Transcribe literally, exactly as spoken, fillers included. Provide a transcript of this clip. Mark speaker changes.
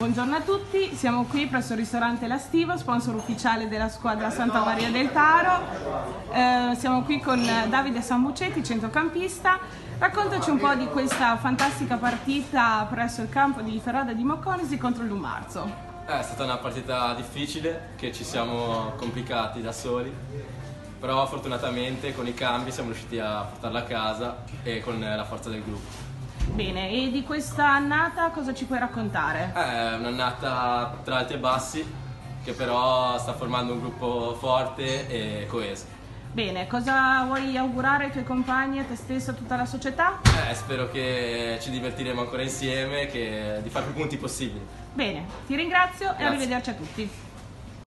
Speaker 1: Buongiorno a tutti, siamo qui presso il ristorante La Stiva, sponsor ufficiale della squadra Santa Maria del Taro. Eh, siamo qui con Davide Sambucetti, centrocampista. Raccontaci un po' di questa fantastica partita presso il campo di Ferrada di Mocconesi contro il Lumarzo.
Speaker 2: Eh, È stata una partita difficile, che ci siamo complicati da soli, però fortunatamente con i cambi siamo riusciti a portarla a casa e con la forza del gruppo.
Speaker 1: Bene, e di questa annata cosa ci puoi raccontare?
Speaker 2: È un'annata tra alti e bassi, che però sta formando un gruppo forte e coeso.
Speaker 1: Bene, cosa vuoi augurare ai tuoi compagni, a te stesso, a tutta la società?
Speaker 2: Eh, spero che ci divertiremo ancora insieme, che, di fare più punti possibili.
Speaker 1: Bene, ti ringrazio e
Speaker 2: Grazie.
Speaker 1: arrivederci a tutti.